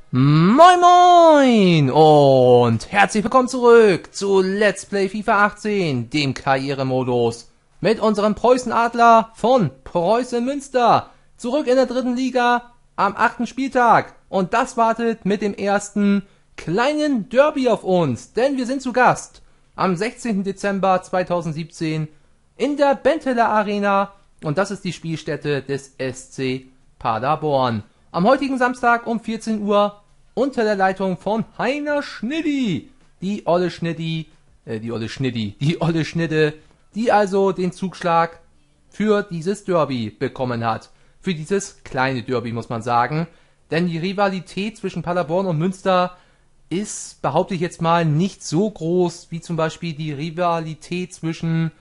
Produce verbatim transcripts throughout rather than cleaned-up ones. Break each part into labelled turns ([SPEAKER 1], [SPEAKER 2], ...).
[SPEAKER 1] Moin Moin und herzlich willkommen zurück zu Let's Play FIFA achtzehn, dem Karrieremodus, mit unserem Preußen-Adler von Preußen Münster, zurück in der dritten Liga am achten Spieltag. Und das wartet mit dem ersten kleinen Derby auf uns, denn wir sind zu Gast am sechzehnten Dezember zweitausendsiebzehn in der Benteler Arena und das ist die Spielstätte des S C Paderborn. Am heutigen Samstag um vierzehn Uhr unter der Leitung von Heiner Schniddi. Die olle Schniddi, äh, die olle Schniddi, die olle Schnitte, die also den Zugschlag für dieses Derby bekommen hat. Für dieses kleine Derby muss man sagen. Denn die Rivalität zwischen Paderborn und Münster ist, behaupte ich jetzt mal, nicht so groß wie zum Beispiel die Rivalität zwischen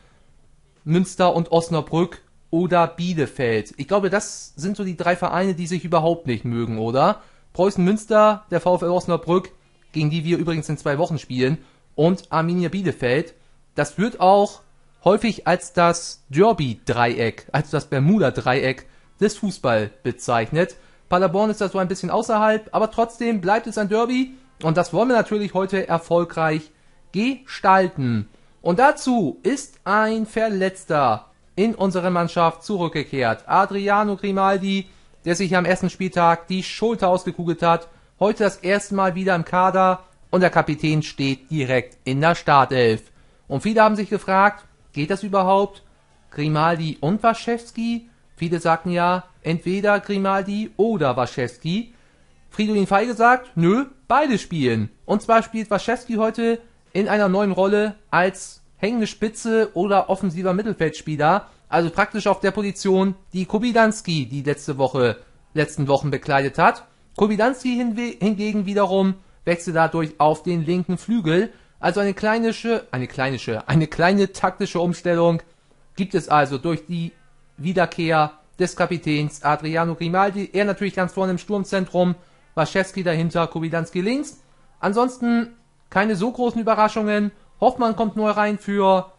[SPEAKER 1] Münster und Osnabrück oder Bielefeld. Ich glaube, das sind so die drei Vereine, die sich überhaupt nicht mögen, oder? Preußen Münster, der VfL Osnabrück, gegen die wir übrigens in zwei Wochen spielen, und Arminia Bielefeld. Das wird auch häufig als das Derby-Dreieck, als das Bermuda-Dreieck des Fußball bezeichnet. Paderborn ist da so ein bisschen außerhalb, aber trotzdem bleibt es ein Derby und das wollen wir natürlich heute erfolgreich gestalten. Und dazu ist ein Verletzter in unsere Mannschaft zurückgekehrt. Adriano Grimaldi, der sich am ersten Spieltag die Schulter ausgekugelt hat, heute das erste Mal wieder im Kader und der Kapitän steht direkt in der Startelf. Und viele haben sich gefragt, geht das überhaupt? Grimaldi und Waschewski? Viele sagten ja, entweder Grimaldi oder Waschewski. Fridolin Feige sagt, nö, beide spielen. Und zwar spielt Waschewski heute in einer neuen Rolle als hängende Spitze oder offensiver Mittelfeldspieler, also praktisch auf der Position, die Kubilanski die letzte Woche, letzten Wochen bekleidet hat. Kubilanski hingegen wiederum wechselt dadurch auf den linken Flügel, also eine kleine, eine kleine, eine kleine taktische Umstellung gibt es also durch die Wiederkehr des Kapitäns Adriano Grimaldi, er natürlich ganz vorne im Sturmzentrum, Waschewski dahinter, Kubilanski links. Ansonsten keine so großen Überraschungen. Hoffmann kommt neu rein für,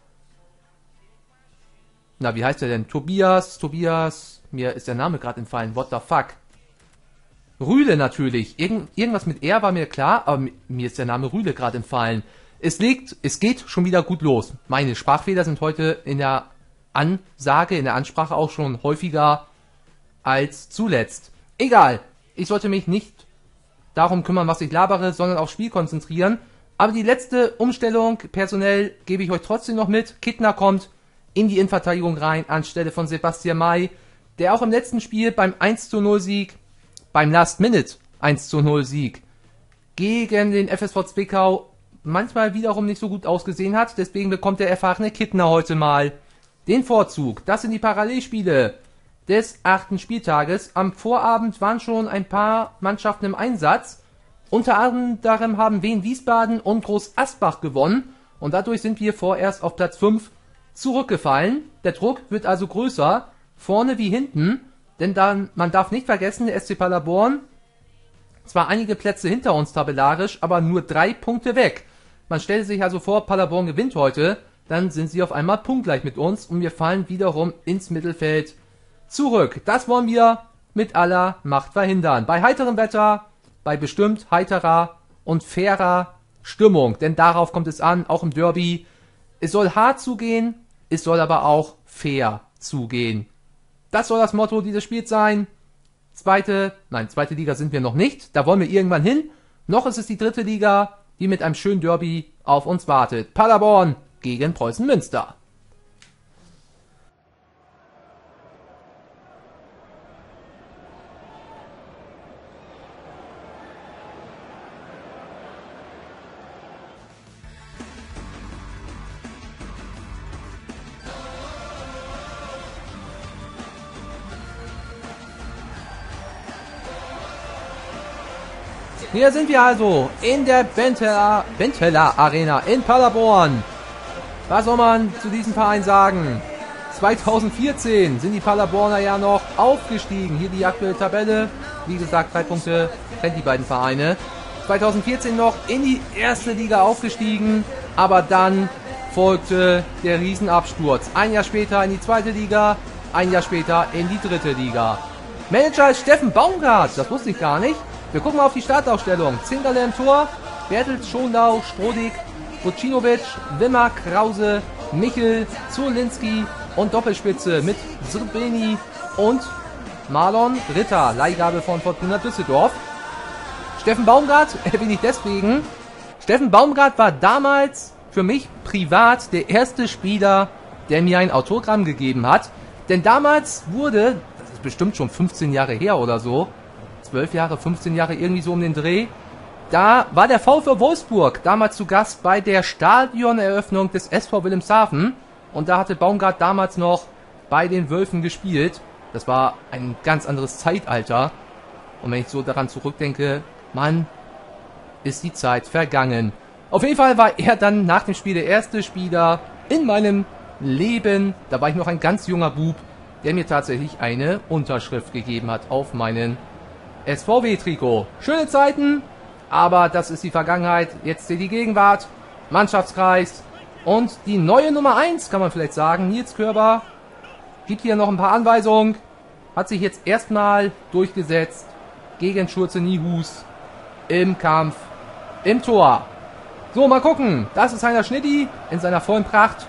[SPEAKER 1] na wie heißt er denn, Tobias, Tobias, mir ist der Name gerade entfallen, what the fuck. Rühle natürlich, Irgend, irgendwas mit R war mir klar, aber mir ist der Name Rühle gerade entfallen. Es liegt, es geht schon wieder gut los. Meine Sprachfehler sind heute in der Ansage, in der Ansprache auch schon häufiger als zuletzt. Egal, ich sollte mich nicht darum kümmern, was ich labere, sondern aufs Spiel konzentrieren. Aber die letzte Umstellung personell gebe ich euch trotzdem noch mit. Kittner kommt in die Innenverteidigung rein anstelle von Sebastian May, der auch im letzten Spiel beim eins zu null Sieg, beim Last-Minute eins zu null Sieg gegen den F S V Zwickau manchmal wiederum nicht so gut ausgesehen hat. Deswegen bekommt der erfahrene Kittner heute mal den Vorzug. Das sind die Parallelspiele des achten Spieltages. Am Vorabend waren schon ein paar Mannschaften im Einsatz. Unter anderem haben Wien Wiesbaden und Groß Asbach gewonnen und dadurch sind wir vorerst auf Platz fünf zurückgefallen. Der Druck wird also größer, vorne wie hinten, denn dann, man darf nicht vergessen, der S C Paderborn, zwar einige Plätze hinter uns tabellarisch, aber nur drei Punkte weg. Man stellt sich also vor, Paderborn gewinnt heute, dann sind sie auf einmal punktgleich mit uns und wir fallen wiederum ins Mittelfeld zurück. Das wollen wir mit aller Macht verhindern. Bei heiterem Wetter, bei bestimmt heiterer und fairer Stimmung, denn darauf kommt es an, auch im Derby. Es soll hart zugehen, es soll aber auch fair zugehen. Das soll das Motto dieses Spiels sein. Zweite, nein, zweite Liga sind wir noch nicht, da wollen wir irgendwann hin. Noch ist es die dritte Liga, die mit einem schönen Derby auf uns wartet. Paderborn gegen Preußen Münster. Hier sind wir also in der Benteler, Benteler Arena in Paderborn. Was soll man zu diesem Verein sagen? zweitausendvierzehn sind die Paderborner ja noch aufgestiegen. Hier die aktuelle Tabelle. Wie gesagt, drei Punkte trennt die beiden Vereine. zweitausendvierzehn noch in die erste Liga aufgestiegen. Aber dann folgte der Riesenabsturz. Ein Jahr später in die zweite Liga. Ein Jahr später in die dritte Liga. Manager ist Steffen Baumgart. Das wusste ich gar nicht. Wir gucken mal auf die Startaufstellung. Zingerle im Tor, Bertels, Schonlau, Strodig, Vucinovic, Wimmer, Krause, Michel, Zulinski und Doppelspitze mit Srbeni und Marlon Ritter, Leihgabe von Fortuna Düsseldorf. Steffen Baumgart erwähne ich deswegen. Steffen Baumgart war damals für mich privat der erste Spieler, der mir ein Autogramm gegeben hat. Denn damals wurde, das ist bestimmt schon fünfzehn Jahre her oder so, zwölf Jahre, fünfzehn Jahre, irgendwie so um den Dreh, da war der VfL Wolfsburg damals zu Gast bei der Stadioneröffnung des S V Wilhelmshaven. Und da hatte Baumgart damals noch bei den Wölfen gespielt. Das war ein ganz anderes Zeitalter. Und wenn ich so daran zurückdenke, Mann, ist die Zeit vergangen. Auf jeden Fall war er dann nach dem Spiel der erste Spieler in meinem Leben. Da war ich noch ein ganz junger Bub, der mir tatsächlich eine Unterschrift gegeben hat auf meinen S V W-Trikot. Schöne Zeiten, aber das ist die Vergangenheit. Jetzt die Gegenwart, Mannschaftskreis und die neue Nummer eins, kann man vielleicht sagen. Nils Körber gibt hier noch ein paar Anweisungen, hat sich jetzt erstmal durchgesetzt gegen Schulze Nihus im Kampf, im Tor. So, mal gucken. Das ist Heiner Schnitti in seiner vollen Pracht.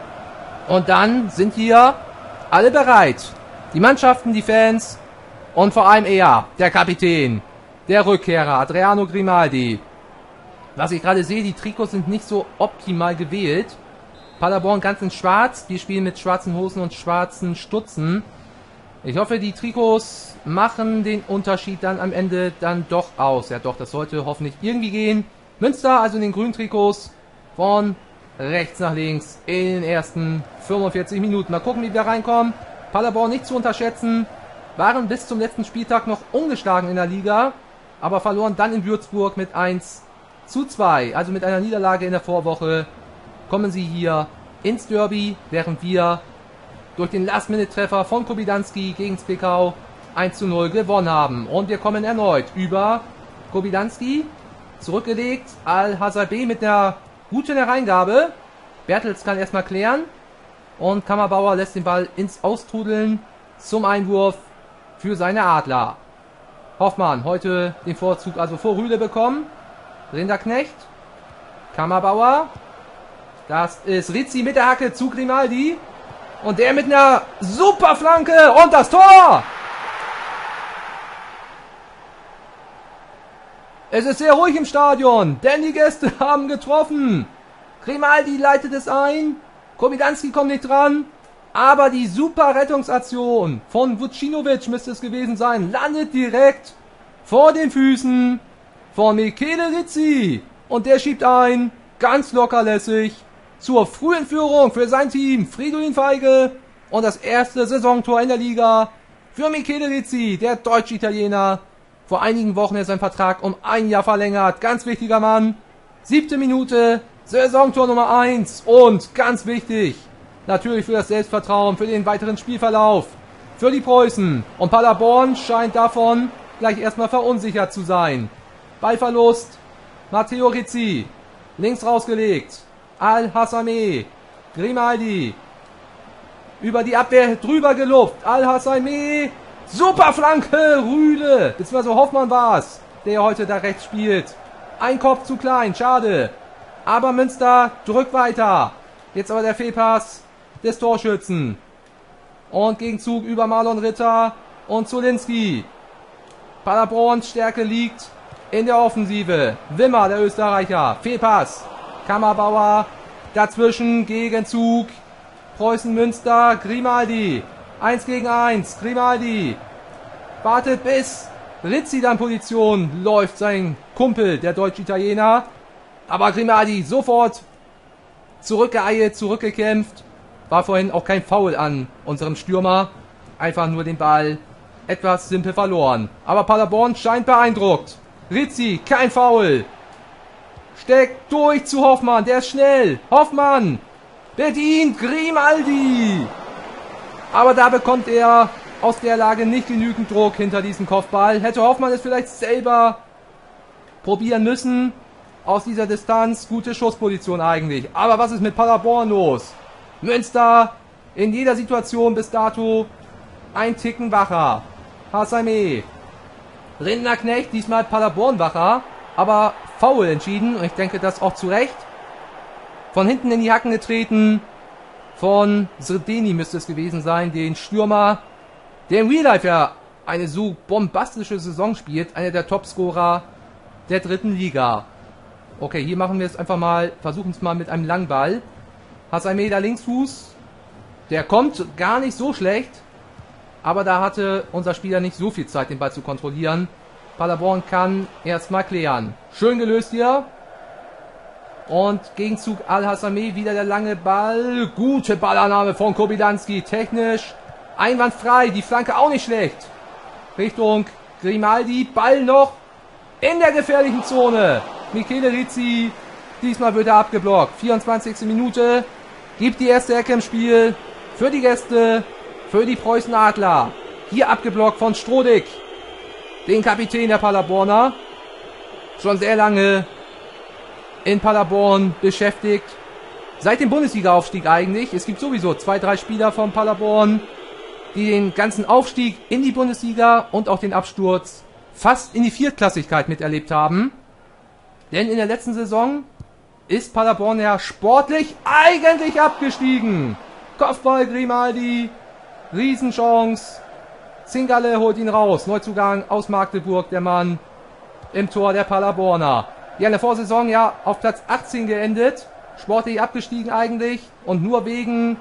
[SPEAKER 1] Und dann sind hier alle bereit. Die Mannschaften, die Fans und vor allem er, der Kapitän, der Rückkehrer, Adriano Grimaldi. Was ich gerade sehe, die Trikots sind nicht so optimal gewählt. Paderborn ganz in schwarz. Wir spielen mit schwarzen Hosen und schwarzen Stutzen. Ich hoffe, die Trikots machen den Unterschied dann am Ende dann doch aus. Ja doch, das sollte hoffentlich irgendwie gehen. Münster, also in den grünen Trikots, von rechts nach links in den ersten fünfundvierzig Minuten. Mal gucken, wie wir reinkommen. Paderborn nicht zu unterschätzen. Waren bis zum letzten Spieltag noch ungeschlagen in der Liga, aber verloren dann in Würzburg mit eins zu zwei. Also mit einer Niederlage in der Vorwoche kommen sie hier ins Derby, während wir durch den Last-Minute-Treffer von Kobylanski gegen Zwickau eins zu null gewonnen haben. Und wir kommen erneut über Kobylanski, zurückgelegt, Al-Hasabe mit einer guten Hereingabe. Bertels kann erstmal klären und Kammerbauer lässt den Ball ins Austrudeln zum Einwurf für seine Adler. Hoffmann heute den Vorzug also vor Rühle bekommen. Rinderknecht, Kammerbauer, das ist Rizzi mit der Hacke zu Grimaldi und der mit einer super Flanke und das Tor! Es ist sehr ruhig im Stadion, denn die Gäste haben getroffen. Grimaldi leitet es ein, Kobylanski kommt nicht dran, aber die super Rettungsaktion von Vucinovic müsste es gewesen sein, landet direkt vor den Füßen von Michele Rizzi. Und der schiebt ein, ganz lockerlässig, zur frühen Führung für sein Team, Fridolin Feige. Und das erste Saisontor in der Liga für Michele Rizzi, der Deutsch-Italiener. Vor einigen Wochen ist sein Vertrag um ein Jahr verlängert. Ganz wichtiger Mann. Siebte Minute, Saisontor Nummer eins. Und ganz wichtig, natürlich für das Selbstvertrauen, für den weiteren Spielverlauf, für die Preußen. Und Paderborn scheint davon gleich erstmal verunsichert zu sein. Ballverlust, Matteo Rizzi, links rausgelegt, Al-Hassame, Grimaldi, über die Abwehr drüber gelupft, Al-Hassame, super Flanke, Rühle, beziehungsweise Hoffmann war es, der heute da rechts spielt. Ein Kopf zu klein, schade, aber Münster drückt weiter. Jetzt aber der Fehlpass des Torschützen. Und Gegenzug über Marlon Ritter und Zulinski. Paderborns Stärke liegt in der Offensive. Wimmer, der Österreicher. Fehlpass. Kammerbauer. Dazwischen Gegenzug. Preußen Münster. Grimaldi. Eins gegen eins. Grimaldi. Wartet bis Rizzi dann Position. Läuft sein Kumpel, der Deutsch-Italiener. Aber Grimaldi sofort zurückgeeilt, zurückgekämpft. War vorhin auch kein Foul an unserem Stürmer. Einfach nur den Ball etwas simpel verloren. Aber Paderborn scheint beeindruckt. Rizzi, kein Foul. Steckt durch zu Hoffmann, der ist schnell. Hoffmann bedient Grimaldi. Aber da bekommt er aus der Lage nicht genügend Druck hinter diesem Kopfball. Hätte Hoffmann es vielleicht selber probieren müssen. Aus dieser Distanz gute Schussposition eigentlich. Aber was ist mit Paderborn los? Münster in jeder Situation bis dato ein Ticken wacher. Hassame. Rinderknecht, diesmal Paderborn-Wacher, aber faul entschieden und ich denke, das auch zu Recht. Von hinten in die Hacken getreten, von Sredeni müsste es gewesen sein, den Stürmer, der im Real Life ja eine so bombastische Saison spielt, einer der Topscorer der dritten Liga. Okay, hier machen wir es einfach mal, versuchen es mal mit einem Langball. Hassaime da Linksfuß, der kommt gar nicht so schlecht, aber da hatte unser Spieler nicht so viel Zeit, den Ball zu kontrollieren. Paderborn kann erstmal klären. Schön gelöst hier. Und Gegenzug Al-Hassaime, wieder der lange Ball. Gute Ballannahme von Kobylanski. Technisch einwandfrei. Die Flanke auch nicht schlecht. Richtung Grimaldi. Ball noch in der gefährlichen Zone. Michele Rizzi. Diesmal wird er abgeblockt. vierundzwanzigste Minute. Gibt die erste Ecke im Spiel. Für die Gäste. Für die Preußen Adler. Hier abgeblockt von Strodig. Den Kapitän der Paderborner. Schon sehr lange in Paderborn beschäftigt. Seit dem Bundesliga-Aufstieg eigentlich. Es gibt sowieso zwei, drei Spieler von Paderborn, die den ganzen Aufstieg in die Bundesliga und auch den Absturz fast in die Viertklassigkeit miterlebt haben. Denn in der letzten Saison ist Paderborn ja sportlich eigentlich abgestiegen. Kopfball Grimaldi, Riesenchance. Zingale holt ihn raus. Neuzugang aus Magdeburg, der Mann im Tor der Paderborner. Ja, in der Vorsaison ja auf Platz achtzehn geendet. Sportlich abgestiegen eigentlich. Und nur wegen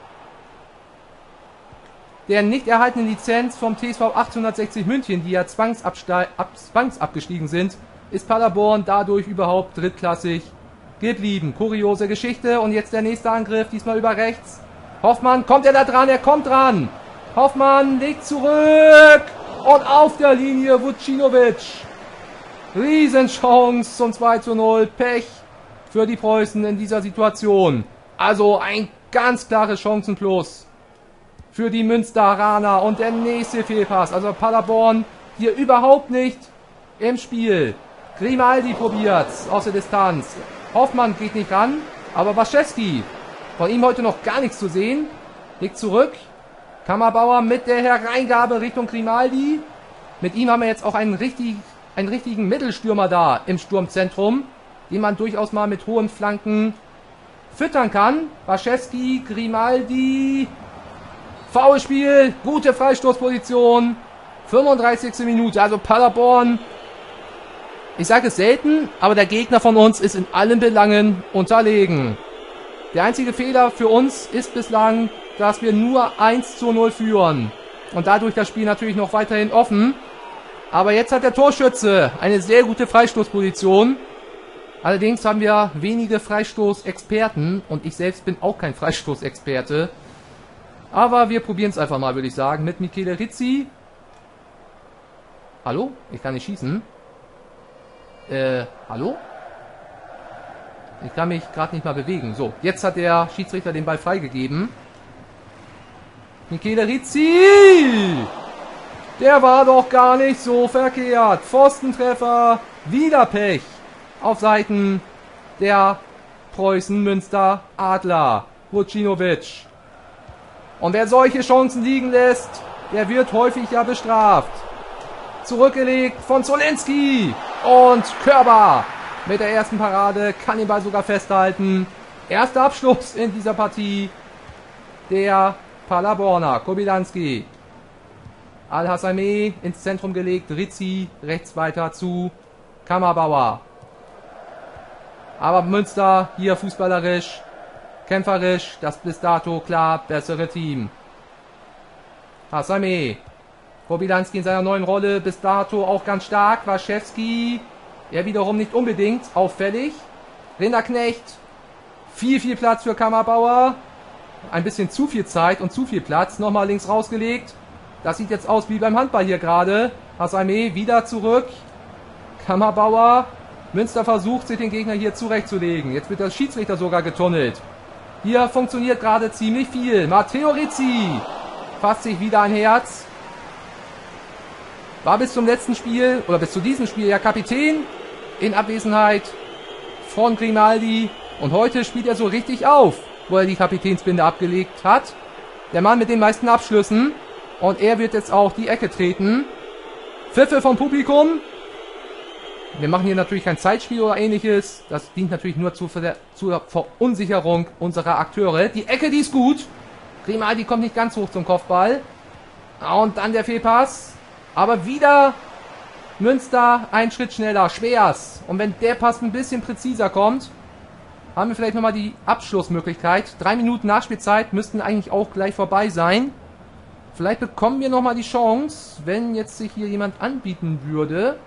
[SPEAKER 1] der nicht erhaltenen Lizenz vom T S V achtzehnhundertsechzig München, die ja zwangsabgestiegen sind, ist Paderborn dadurch überhaupt drittklassig geblieben. Kuriose Geschichte. Und jetzt der nächste Angriff, diesmal über rechts. Hoffmann, kommt er da dran? Er kommt dran. Hoffmann legt zurück. Und auf der Linie Vucinovic. Riesenchance zum zwei zu null. Pech für die Preußen in dieser Situation. Also ein ganz klares Chancenplus für die Münsteraner. Und der nächste Fehlpass. Also Paderborn hier überhaupt nicht im Spiel. Grimaldi probiert's aus der Distanz. Hoffmann geht nicht ran. Aber Waschewski, von ihm heute noch gar nichts zu sehen. Legt zurück. Kammerbauer mit der Hereingabe Richtung Grimaldi. Mit ihm haben wir jetzt auch einen richtig einen richtigen Mittelstürmer da im Sturmzentrum, den man durchaus mal mit hohen Flanken füttern kann. Waschewski, Grimaldi, Foulspiel, gute Freistoßposition, fünfunddreißigste Minute, also Paderborn, ich sage es selten, aber der Gegner von uns ist in allen Belangen unterlegen. Der einzige Fehler für uns ist bislang, dass wir nur eins zu null führen und dadurch das Spiel natürlich noch weiterhin offen. Aber jetzt hat der Torschütze eine sehr gute Freistoßposition. Allerdings haben wir wenige Freistoßexperten und ich selbst bin auch kein Freistoßexperte. Aber wir probieren es einfach mal, würde ich sagen, mit Michele Rizzi. Hallo? Ich kann nicht schießen. Äh, hallo? Ich kann mich gerade nicht mal bewegen. So, jetzt hat der Schiedsrichter den Ball freigegeben. Michele Rizzi! Der war doch gar nicht so verkehrt. Pfostentreffer, wieder Pech auf Seiten der Preußen Münster Adler. Vucinovic. Und wer solche Chancen liegen lässt, der wird häufig ja bestraft. Zurückgelegt von Zolinski. Und Körber mit der ersten Parade kann den Ball sogar festhalten. Erster Abschluss in dieser Partie der Paderborner. Kobylanski. Al-Hassaime ins Zentrum gelegt, Rizzi rechts weiter zu Kammerbauer. Aber Münster hier fußballerisch, kämpferisch, das bis dato klar bessere Team. Hassaime, Kobylanski in seiner neuen Rolle, bis dato auch ganz stark. Waschewski, er wiederum nicht unbedingt auffällig. Rinderknecht, viel, viel Platz für Kammerbauer. Ein bisschen zu viel Zeit und zu viel Platz, nochmal links rausgelegt. Das sieht jetzt aus wie beim Handball hier gerade. Hassaime wieder zurück. Kammerbauer. Münster versucht, sich den Gegner hier zurechtzulegen. Jetzt wird der Schiedsrichter sogar getunnelt. Hier funktioniert gerade ziemlich viel. Matteo Rizzi fasst sich wieder ein Herz. War bis zum letzten Spiel, oder bis zu diesem Spiel ja Kapitän. In Abwesenheit von Grimaldi. Und heute spielt er so richtig auf, wo er die Kapitänsbinde abgelegt hat. Der Mann mit den meisten Abschlüssen. Und er wird jetzt auch die Ecke treten. Pfiffe vom Publikum. Wir machen hier natürlich kein Zeitspiel oder ähnliches. Das dient natürlich nur zur, Ver zur Verunsicherung unserer Akteure. Die Ecke, die ist gut. Grimaldi kommt nicht ganz hoch zum Kopfball. Und dann der Fehlpass. Aber wieder Münster einen Schritt schneller. Schwers. Und wenn der Pass ein bisschen präziser kommt, haben wir vielleicht nochmal die Abschlussmöglichkeit. Drei Minuten Nachspielzeit müssten eigentlich auch gleich vorbei sein. Vielleicht bekommen wir nochmal die Chance, wenn jetzt sich hier jemand anbieten würde.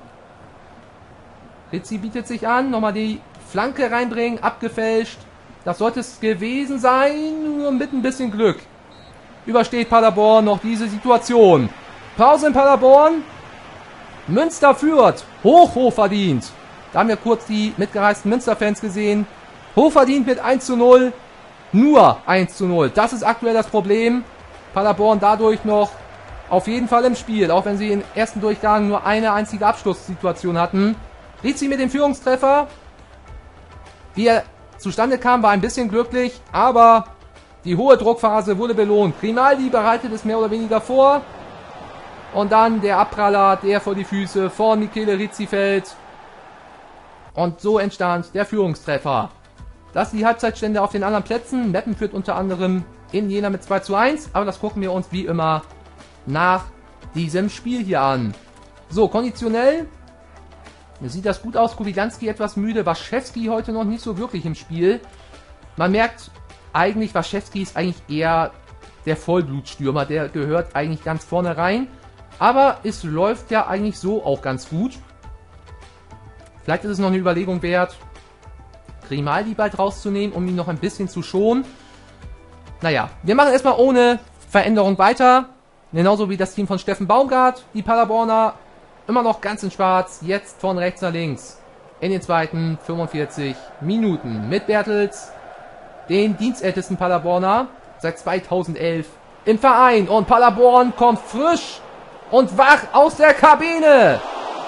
[SPEAKER 1] Rizzi bietet sich an, nochmal die Flanke reinbringen, abgefälscht. Das sollte es gewesen sein, nur mit ein bisschen Glück. Übersteht Paderborn noch diese Situation. Pause in Paderborn. Münster führt. Hoch, hoch verdient. Da haben wir kurz die mitgereisten Münster-Fans gesehen. Hochverdient mit eins zu null. Nur eins zu null. Das ist aktuell das Problem. Paderborn dadurch noch auf jeden Fall im Spiel. Auch wenn sie im ersten Durchgang nur eine einzige Abschlusssituation hatten. Rizzi mit dem Führungstreffer. Wie er zustande kam, war ein bisschen glücklich. Aber die hohe Druckphase wurde belohnt. Grimaldi bereitet es mehr oder weniger vor. Und dann der Abpraller, der vor die Füße von Michele Rizzi fällt. Und so entstand der Führungstreffer. Das sind die Halbzeitstände auf den anderen Plätzen. Meppen führt unter anderem in Jena mit zwei zu eins. Aber das gucken wir uns wie immer nach diesem Spiel hier an. So, konditionell sieht das gut aus. Kubilanski etwas müde. Waschewski heute noch nicht so wirklich im Spiel. Man merkt eigentlich, Waschewski ist eigentlich eher der Vollblutstürmer. Der gehört eigentlich ganz vorne rein. Aber es läuft ja eigentlich so auch ganz gut. Vielleicht ist es noch eine Überlegung wert, Grimaldi bald rauszunehmen, um ihn noch ein bisschen zu schonen. Naja, wir machen erstmal ohne Veränderung weiter. Genauso wie das Team von Steffen Baumgart. Die Paderborner immer noch ganz in schwarz. Jetzt von rechts nach links. In den zweiten fünfundvierzig Minuten. Mit Bertels, den dienstältesten Paderborner seit zweitausendelf im Verein. Und Paderborn kommt frisch und wach aus der Kabine.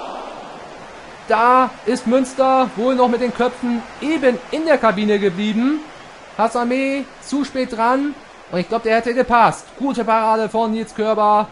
[SPEAKER 1] Da ist Münster wohl noch mit den Köpfen eben in der Kabine geblieben. Hassame zu spät dran. Und ich glaube, der hätte gepasst. Gute Parade von Nils Körber.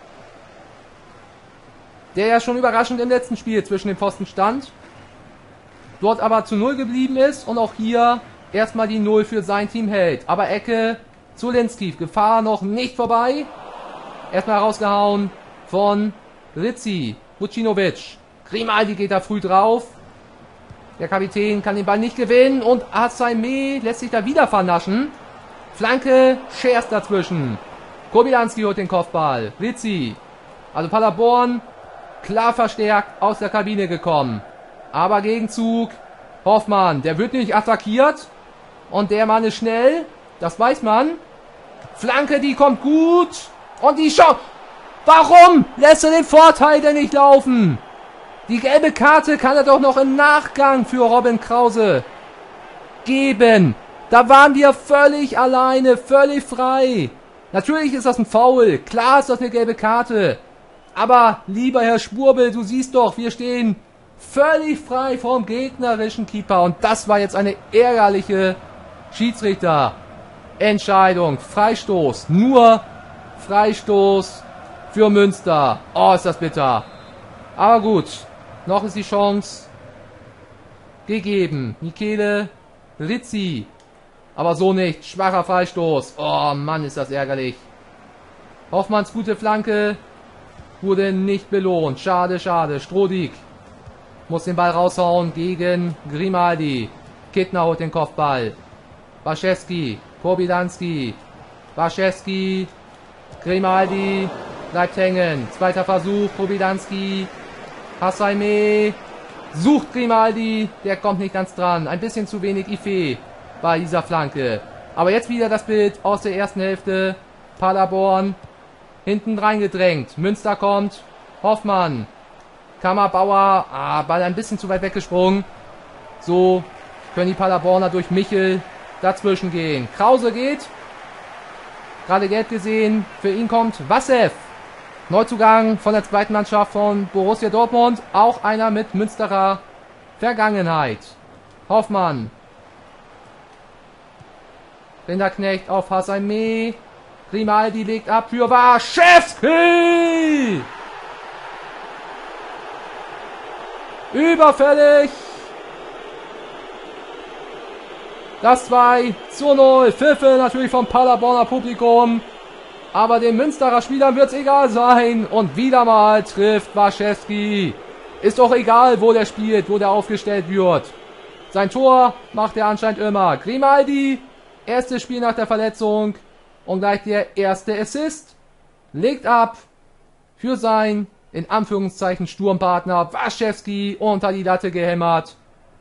[SPEAKER 1] Der ja schon überraschend im letzten Spiel zwischen den Pfosten stand. Dort aber zu null geblieben ist. Und auch hier erstmal die null für sein Team hält. Aber Ecke zu Linski. Gefahr noch nicht vorbei. Erstmal rausgehauen von Rizzi. Vucinovic. Grimaldi geht da früh drauf. Der Kapitän kann den Ball nicht gewinnen. Und Hassame lässt sich da wieder vernaschen. Flanke, Schers dazwischen. Kubilanski holt den Kopfball. Rizzi. Also Paderborn klar verstärkt aus der Kabine gekommen. Aber Gegenzug. Hoffmann, der wird nicht attackiert. Und der Mann ist schnell. Das weiß man. Flanke, die kommt gut. Und die Chance. Warum lässt er den Vorteil denn nicht laufen? Die gelbe Karte kann er doch noch im Nachgang für Robin Krause geben. Da waren wir völlig alleine, völlig frei. Natürlich ist das ein Foul. Klar ist das eine gelbe Karte. Aber, lieber Herr Spurbel, du siehst doch, wir stehen völlig frei vom gegnerischen Keeper. Und das war jetzt eine ärgerliche Schiedsrichterentscheidung. Freistoß. Nur Freistoß für Münster. Oh, ist das bitter. Aber gut. Noch ist die Chance gegeben. Michele Rizzi. Aber so nicht. Schwacher Freistoß. Oh Mann, ist das ärgerlich. Hoffmanns gute Flanke wurde nicht belohnt. Schade, schade. Strodig muss den Ball raushauen gegen Grimaldi. Kittner holt den Kopfball. Waschewski. Kobilanski. Waschewski. Grimaldi bleibt hängen. Zweiter Versuch. Kobilanski. Hassame sucht Grimaldi, der kommt nicht ganz dran. Ein bisschen zu wenig Ife bei dieser Flanke. Aber jetzt wieder das Bild aus der ersten Hälfte. Paderborn hinten reingedrängt. Münster kommt. Hoffmann. Kammerbauer. Ah, Ball ein bisschen zu weit weggesprungen. So können die Paderborner durch Michel dazwischen gehen. Krause geht. Gerade gelb gesehen. Für ihn kommt Wassew. Neuzugang von der zweiten Mannschaft von Borussia Dortmund. Auch einer mit Münsterer Vergangenheit. Hoffmann. Rinderknecht auf Hassame. Grimaldi legt ab für Waschewski. Überfällig. Das zwei zu null. Pfiffe natürlich vom Paderborner Publikum. Aber den Münsterer Spielern wird es egal sein. Und wieder mal trifft Waschewski. Ist doch egal, wo der spielt, wo der aufgestellt wird. Sein Tor macht er anscheinend immer. Grimaldi, erstes Spiel nach der Verletzung. Und gleich der erste Assist. Legt ab für sein, in Anführungszeichen, Sturmpartner Waschewski unter die Latte gehämmert.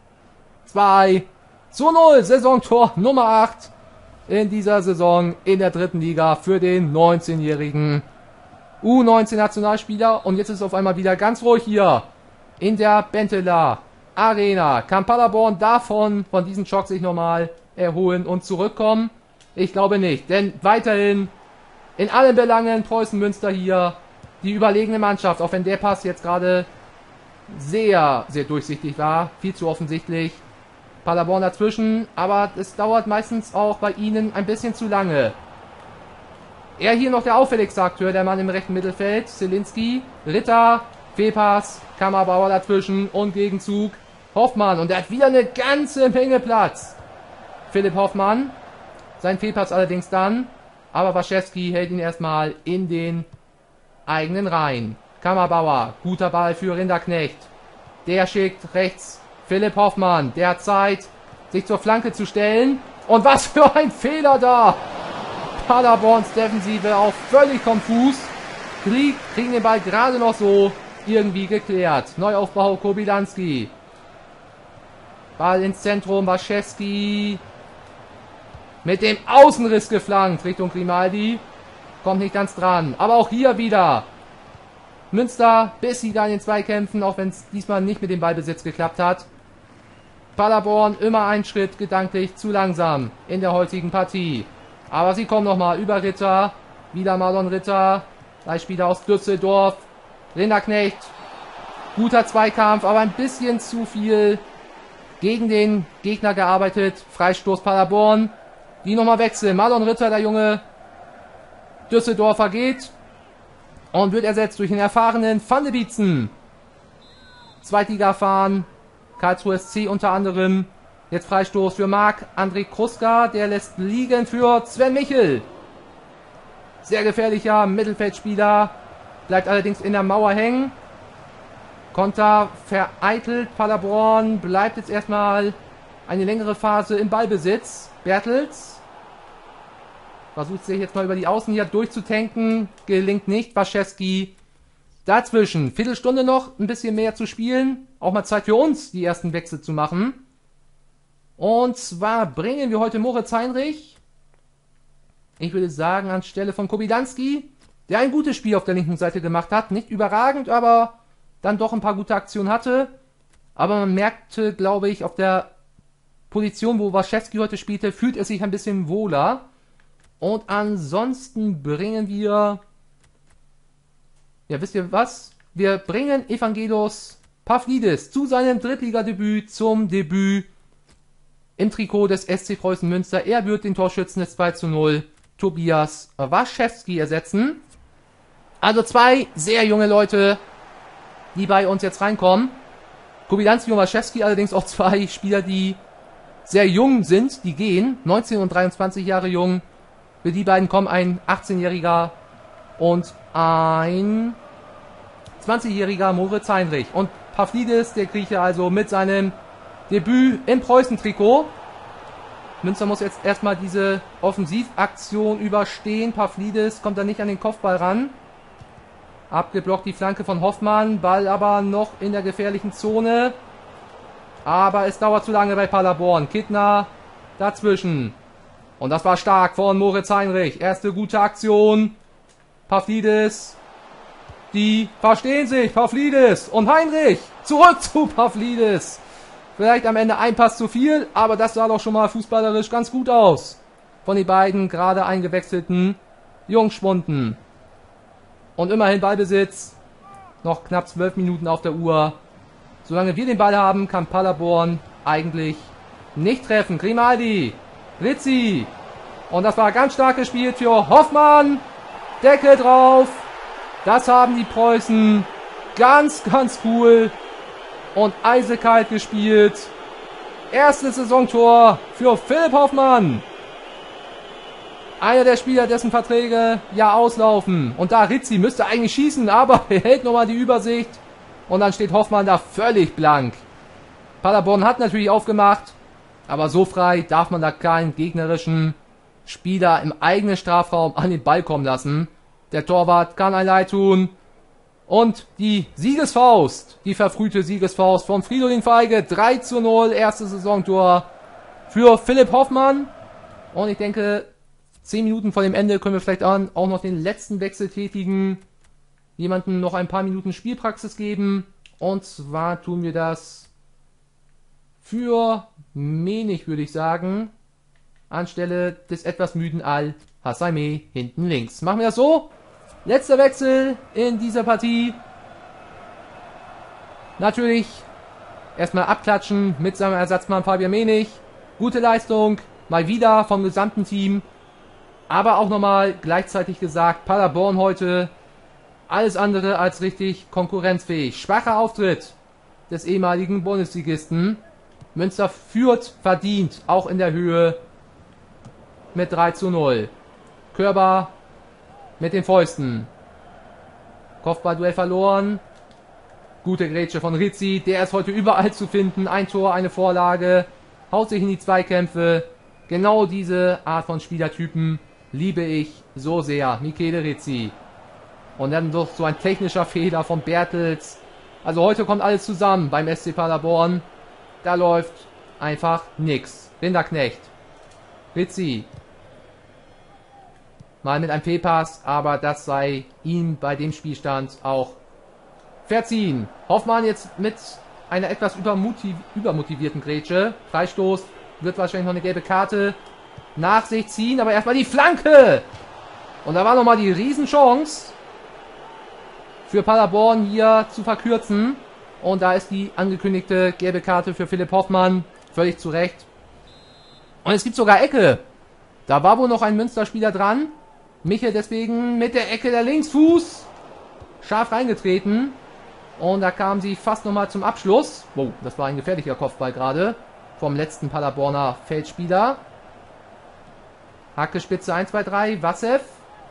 [SPEAKER 1] zwei zu null. Saisontor Nummer acht in dieser Saison in der dritten Liga für den neunzehnjährigen U neunzehn Nationalspieler. Und jetzt ist es auf einmal wieder ganz ruhig hier in der Benteler Arena. Kann Paderborn davon, von diesem Schock sich nochmal erholen und zurückkommen? Ich glaube nicht, denn weiterhin in allen Belangen Preußen Münster hier die überlegene Mannschaft, auch wenn der Pass jetzt gerade sehr, sehr durchsichtig war, viel zu offensichtlich. Paderborn dazwischen, aber es dauert meistens auch bei ihnen ein bisschen zu lange. Er hier noch der auffälligste Akteur, der Mann im rechten Mittelfeld, Zielinski, Ritter, Fehlpass, Kammerbauer dazwischen und Gegenzug, Hoffmann, und er hat wieder eine ganze Menge Platz. Philipp Hoffmann, sein Fehlpass allerdings dann, aber Waschewski hält ihn erstmal in den eigenen Reihen. Kammerbauer, guter Ball für Rinderknecht, der schickt rechts Philipp Hoffmann, der hat Zeit, sich zur Flanke zu stellen. Und was für ein Fehler da! Paderborns Defensive auch völlig konfus. Krieg, kriegen den Ball gerade noch so irgendwie geklärt. Neuaufbau Kobylanski. Ball ins Zentrum, Waschewski. Mit dem Außenriss geflankt Richtung Grimaldi. Kommt nicht ganz dran. Aber auch hier wieder Münster bissiger in den Zweikämpfen, auch wenn es diesmal nicht mit dem Ballbesitz geklappt hat. Paderborn immer einen Schritt gedanklich zu langsam in der heutigen Partie. Aber sie kommen nochmal über Ritter. Wieder Marlon Ritter. Drei Spieler aus Düsseldorf. Rinderknecht. Guter Zweikampf, aber ein bisschen zu viel gegen den Gegner gearbeitet. Freistoß Paderborn. Die nochmal wechseln. Marlon Ritter, der junge Düsseldorfer, geht. Und wird ersetzt durch den erfahrenen Van de Bietzen. Zweitliga fahren. Karlsruhe S C unter anderem. Jetzt Freistoß für Marc-André Kruska. Der lässt liegen für Sven Michel. Sehr gefährlicher Mittelfeldspieler. Bleibt allerdings in der Mauer hängen. Konter vereitelt. Paderborn bleibt jetzt erstmal eine längere Phase im Ballbesitz. Bertels versucht sich jetzt mal über die Außen hier durchzutanken. Gelingt nicht. Waschewski dazwischen. Viertelstunde noch, ein bisschen mehr zu spielen. Auch mal Zeit für uns, die ersten Wechsel zu machen. Und zwar bringen wir heute Moritz Heinrich, ich würde sagen, anstelle von Kobylanski, der ein gutes Spiel auf der linken Seite gemacht hat. Nicht überragend, aber dann doch ein paar gute Aktionen hatte. Aber man merkte, glaube ich, auf der Position, wo Waschewski heute spielte, fühlt er sich ein bisschen wohler. Und ansonsten bringen wir, ja, wisst ihr was? Wir bringen Evangelos Pavlidis zu seinem Drittligadebüt, zum Debüt im Trikot des S C Preußen Münster. Er wird den Torschützen des zwei zu null Tobias Waschewski ersetzen. Also zwei sehr junge Leute, die bei uns jetzt reinkommen. Kobylanski und Waschewski allerdings auch zwei Spieler, die sehr jung sind, die gehen. neunzehn und dreiundzwanzig Jahre jung. Für die beiden kommen ein achtzehnjähriger und ein zwanzigjähriger Moritz Heinrich. Und Pavlidis, der Grieche, also mit seinem Debüt im Preußen-Trikot. Münster muss jetzt erstmal diese Offensivaktion überstehen. Pavlidis kommt da nicht an den Kopfball ran. Abgeblockt die Flanke von Hoffmann. Ball aber noch in der gefährlichen Zone. Aber es dauert zu lange bei Paderborn. Kittner dazwischen. Und das war stark von Moritz Heinrich. Erste gute Aktion. Pavlidis. Die verstehen sich. Pavlidis und Heinrich. Zurück zu Pavlidis. Vielleicht am Ende ein Pass zu viel, aber das sah doch schon mal fußballerisch ganz gut aus. Von den beiden gerade eingewechselten Jungschwunden. Und immerhin Ballbesitz. Noch knapp zwölf Minuten auf der Uhr. Solange wir den Ball haben, kann Paderborn eigentlich nicht treffen. Grimaldi. Rizzi. Und das war ganz stark gespielt für Hoffmann. Deckel drauf. Das haben die Preußen ganz, ganz cool Und eisekalt gespielt. Erstes Saisontor für Philipp Hoffmann. Einer der Spieler, dessen Verträge ja auslaufen. Und da Rizzi müsste eigentlich schießen, aber er hält nochmal die Übersicht. Und dann steht Hoffmann da völlig blank. Paderborn hat natürlich aufgemacht, aber so frei darf man da keinen gegnerischen Spieler im eigenen Strafraum an den Ball kommen lassen. Der Torwart kann ein Leid tun. Und die Siegesfaust, die verfrühte Siegesfaust von Fridolin Feige. drei zu null, erstes Saisontor für Philipp Hoffmann. Und ich denke, zehn Minuten vor dem Ende können wir vielleicht auch noch den letzten Wechsel tätigen. Jemanden noch ein paar Minuten Spielpraxis geben. Und zwar tun wir das für Menig, würde ich sagen. Anstelle des etwas müden Al-Hassaimeh hinten links. Machen wir das so. Letzter Wechsel in dieser Partie. Natürlich erstmal abklatschen mit seinem Ersatzmann Fabian Menig. Gute Leistung, mal wieder vom gesamten Team. Aber auch nochmal gleichzeitig gesagt, Paderborn heute alles andere als richtig konkurrenzfähig. Schwacher Auftritt des ehemaligen Bundesligisten. Münster führt verdient, auch in der Höhe mit drei zu null. Körber mit den Fäusten. Kopfballduell verloren. Gute Grätsche von Rizzi. Der ist heute überall zu finden. Ein Tor, eine Vorlage. Haut sich in die Zweikämpfe. Genau diese Art von Spielertypen liebe ich so sehr. Michele Rizzi. Und dann doch so ein technischer Fehler von Bertels. Also heute kommt alles zusammen beim S C Paderborn. Da läuft einfach nix. Rinderknecht. Rizzi. Mal mit einem Fehlpass, aber das sei ihm bei dem Spielstand auch verziehen. Hoffmann jetzt mit einer etwas übermotiv übermotivierten Grätsche. Freistoß, wird wahrscheinlich noch eine gelbe Karte nach sich ziehen, aber erstmal die Flanke! Und da war nochmal die Riesenchance für Paderborn hier zu verkürzen. Und da ist die angekündigte gelbe Karte für Philipp Hoffmann. Völlig zu Recht. Und es gibt sogar Ecke. Da war wohl noch ein Münsterspieler dran. Michel deswegen mit der Ecke der Linksfuß. Scharf reingetreten. Und da kam sie fast nochmal zum Abschluss. Wow, das war ein gefährlicher Kopfball gerade. Vom letzten Paderborner Feldspieler. Hacke Spitze eins, zwei, drei. Wassev.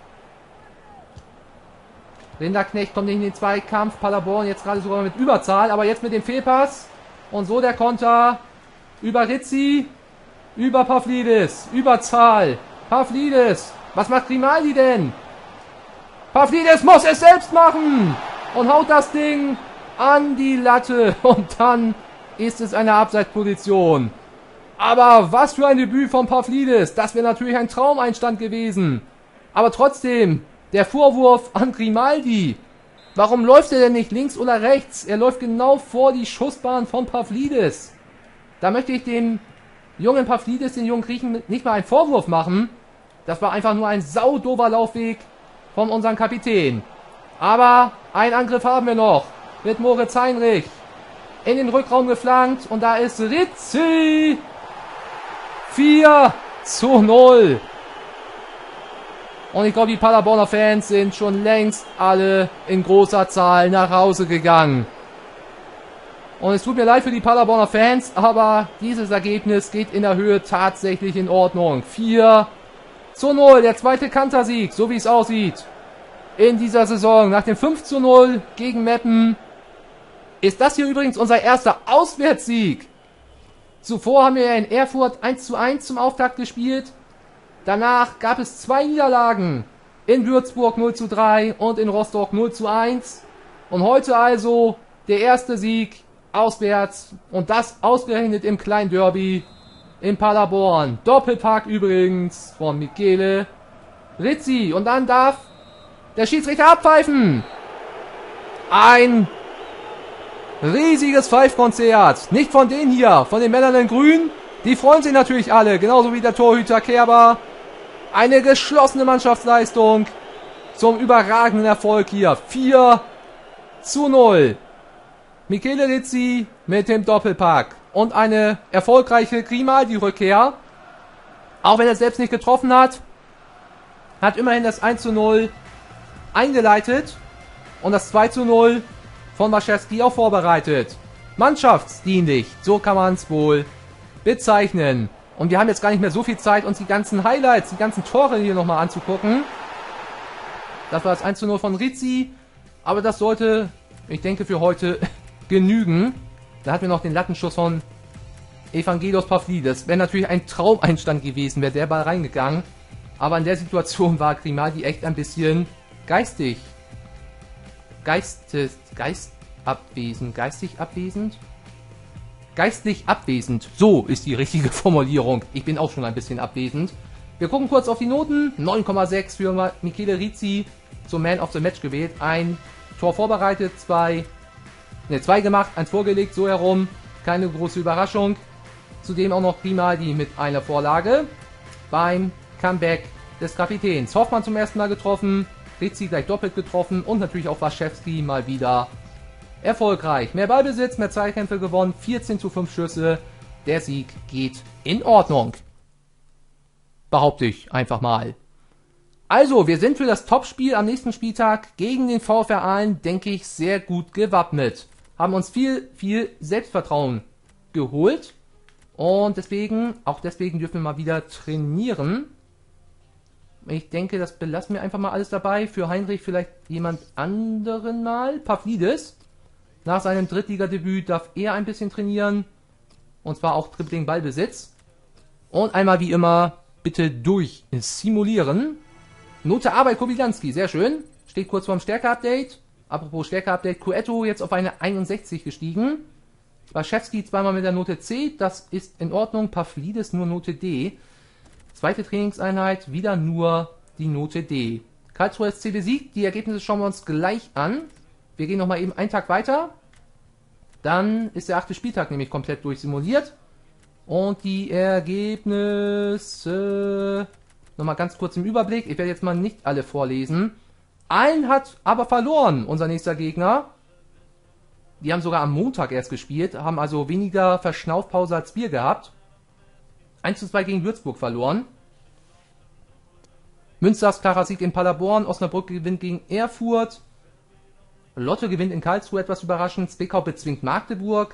[SPEAKER 1] Rinderknecht kommt nicht in den Zweikampf. Paderborn jetzt gerade sogar mit Überzahl. Aber jetzt mit dem Fehlpass. Und so der Konter. Über Rizzi. Über Pavlidis. Überzahl. Pavlidis. Was macht Grimaldi denn? Pavlidis muss es selbst machen. Und haut das Ding an die Latte. Und dann ist es eine Abseitsposition. Aber was für ein Debüt von Pavlidis. Das wäre natürlich ein Traumeinstand gewesen. Aber trotzdem, der Vorwurf an Grimaldi. Warum läuft er denn nicht links oder rechts? Er läuft genau vor die Schussbahn von Pavlidis. Da möchte ich dem jungen Pavlidis, den jungen Griechen, nicht mal einen Vorwurf machen. Das war einfach nur ein saudover Laufweg von unserem Kapitän. Aber einen Angriff haben wir noch. Mit Moritz Heinrich. In den Rückraum geflankt. Und da ist Rizzi. vier zu null. Und ich glaube, die Paderborner Fans sind schon längst alle in großer Zahl nach Hause gegangen. Und es tut mir leid für die Paderborner Fans, aber dieses Ergebnis geht in der Höhe tatsächlich in Ordnung. vier zu null, der zweite Kantersieg, so wie es aussieht. In dieser Saison, nach dem fünf zu null gegen Meppen, ist das hier übrigens unser erster Auswärtssieg. Zuvor haben wir in Erfurt eins zu eins zum Auftakt gespielt. Danach gab es zwei Niederlagen. In Würzburg null zu drei und in Rostock null zu eins. Und heute also der erste Sieg auswärts. Und das ausgerechnet im kleinen Derby in Paderborn. Doppelpack übrigens von Michele Rizzi. Und dann darf der Schiedsrichter abpfeifen. Ein riesiges Pfeifkonzert. Nicht von denen hier, von den Männern in Grün. Die freuen sich natürlich alle, genauso wie der Torhüter Kerber. Eine geschlossene Mannschaftsleistung zum überragenden Erfolg hier. vier zu null. Michele Rizzi mit dem Doppelpack. Und eine erfolgreiche Grimaldi-Rückkehr. Auch wenn er selbst nicht getroffen hat, hat immerhin das eins zu null eingeleitet. Und das zwei zu null von Waschewski auch vorbereitet. mannschaftsdienlich. So kann man es wohl bezeichnen. Und wir haben jetzt gar nicht mehr so viel Zeit, uns die ganzen Highlights, die ganzen Tore hier nochmal anzugucken. Das war das eins zu null von Rizzi. Aber das sollte, ich denke, für heute genügen. Da hatten wir noch den Lattenschuss von Evangelos Pavlidis. Wäre natürlich ein Traumeinstand gewesen, wäre der Ball reingegangen. Aber in der Situation war Grimaldi echt ein bisschen geistig. Geistes, Geist abwesend. Geistig abwesend? Geistlich abwesend. So ist die richtige Formulierung. Ich bin auch schon ein bisschen abwesend. Wir gucken kurz auf die Noten. neun Komma sechs für Michele Rizzi zum Man of the Match gewählt. Ein Tor vorbereitet, zwei, ne, zwei gemacht, eins vorgelegt, so herum. Keine große Überraschung. Zudem auch noch Grimaldi mit einer Vorlage beim Comeback des Kapitäns. Hoffmann zum ersten Mal getroffen, Rizzi gleich doppelt getroffen und natürlich auch Waschewski mal wieder erfolgreich. Mehr Ballbesitz, mehr Zweikämpfe gewonnen, vierzehn zu fünf Schüsse. Der Sieg geht in Ordnung. Behaupte ich einfach mal. Also, wir sind für das Topspiel am nächsten Spieltag gegen den VfR Aalen, denke ich, sehr gut gewappnet. Haben uns viel, viel Selbstvertrauen geholt. Und deswegen, auch deswegen dürfen wir mal wieder trainieren. Ich denke, das belassen wir einfach mal alles dabei. Für Heinrich vielleicht jemand anderen mal. Pavlidis. Nach seinem Drittligadebüt darf er ein bisschen trainieren. Und zwar auch Dribbling Ballbesitz. Und einmal wie immer bitte durch simulieren. Note A bei Kobylanski, sehr schön. Steht kurz vorm Stärke-Update. Apropos Stärke-Update, Cueto jetzt auf eine einundsechzig gestiegen. Waschewski zweimal mit der Note C, das ist in Ordnung. Pavlidis nur Note D. Zweite Trainingseinheit, wieder nur die Note D. Karlsruhe S C besiegt, die Ergebnisse schauen wir uns gleich an. Wir gehen nochmal eben einen Tag weiter. Dann ist der achte Spieltag nämlich komplett durchsimuliert. Und die Ergebnisse... Nochmal ganz kurz im Überblick. Ich werde jetzt mal nicht alle vorlesen. Aalen hat aber verloren, unser nächster Gegner. Die haben sogar am Montag erst gespielt, haben also weniger Verschnaufpause als wir gehabt. eins zu zwei gegen Würzburg verloren. Münsters klarer Sieg in Paderborn. Osnabrück gewinnt gegen Erfurt. Lotte gewinnt in Karlsruhe, etwas überraschend. Zwickau bezwingt Magdeburg.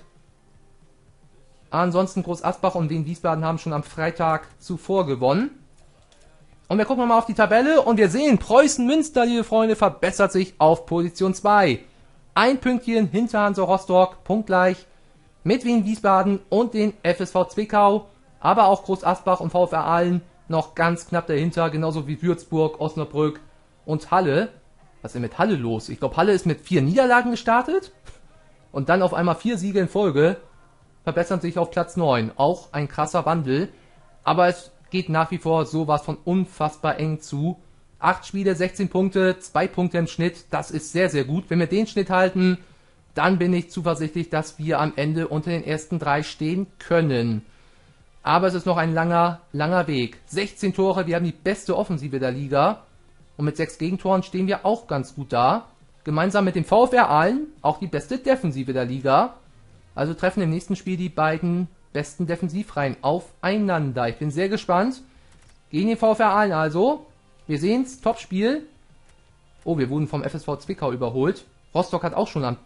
[SPEAKER 1] Ansonsten Groß Asbach und Wien Wiesbaden haben schon am Freitag zuvor gewonnen. Und wir gucken mal auf die Tabelle und wir sehen, Preußen Münster, liebe Freunde, verbessert sich auf Position zwei. Ein Pünktchen hinter Hansa Rostock, punktgleich mit Wien Wiesbaden und den F S V Zwickau. Aber auch Groß Asbach und VfR Aalen noch ganz knapp dahinter, genauso wie Würzburg, Osnabrück und Halle. Was ist denn mit Halle los? Ich glaube, Halle ist mit vier Niederlagen gestartet und dann auf einmal vier Siege in Folge. Verbessern sich auf Platz neun. Auch ein krasser Wandel. Aber es geht nach wie vor sowas von unfassbar eng zu. acht Spiele, sechzehn Punkte, zwei Punkte im Schnitt. Das ist sehr, sehr gut. Wenn wir den Schnitt halten, dann bin ich zuversichtlich, dass wir am Ende unter den ersten drei stehen können. Aber es ist noch ein langer, langer Weg. sechzehn Tore, wir haben die beste Offensive der Liga. Und mit sechs Gegentoren stehen wir auch ganz gut da. Gemeinsam mit dem VfR Aalen auch die beste Defensive der Liga. Also treffen im nächsten Spiel die beiden besten Defensivreihen aufeinander. Ich bin sehr gespannt. Gegen den VfR Aalen also. Wir sehen's, Topspiel. Oh, wir wurden vom F S V Zwickau überholt. Rostock hat auch schon am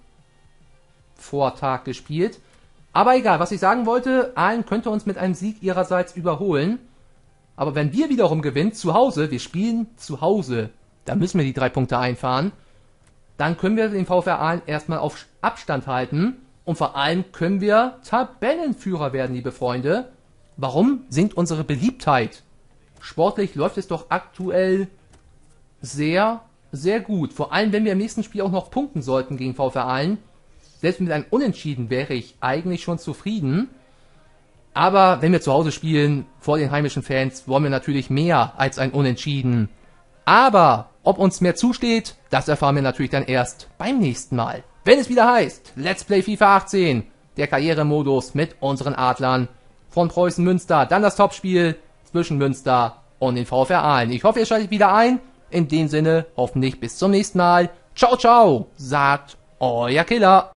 [SPEAKER 1] Vortag gespielt. Aber egal, was ich sagen wollte, Aalen könnte uns mit einem Sieg ihrerseits überholen. Aber wenn wir wiederum gewinnen, zu Hause, wir spielen zu Hause, da müssen wir die drei Punkte einfahren, dann können wir den VfR Aalen erstmal auf Abstand halten. Und vor allem können wir Tabellenführer werden, liebe Freunde. Warum sinkt unsere Beliebtheit? Sportlich läuft es doch aktuell sehr, sehr gut. Vor allem, wenn wir im nächsten Spiel auch noch punkten sollten gegen VfR Aalen. Selbst mit einem Unentschieden wäre ich eigentlich schon zufrieden. Aber wenn wir zu Hause spielen, vor den heimischen Fans, wollen wir natürlich mehr als ein Unentschieden. Aber ob uns mehr zusteht, das erfahren wir natürlich dann erst beim nächsten Mal. Wenn es wieder heißt, Let's Play FIFA achtzehn, der Karrieremodus mit unseren Adlern von Preußen Münster, dann das Topspiel zwischen Münster und den VfR Aalen. Ich hoffe, ihr schaltet wieder ein. In dem Sinne, hoffentlich bis zum nächsten Mal. Ciao, ciao, sagt euer Killer.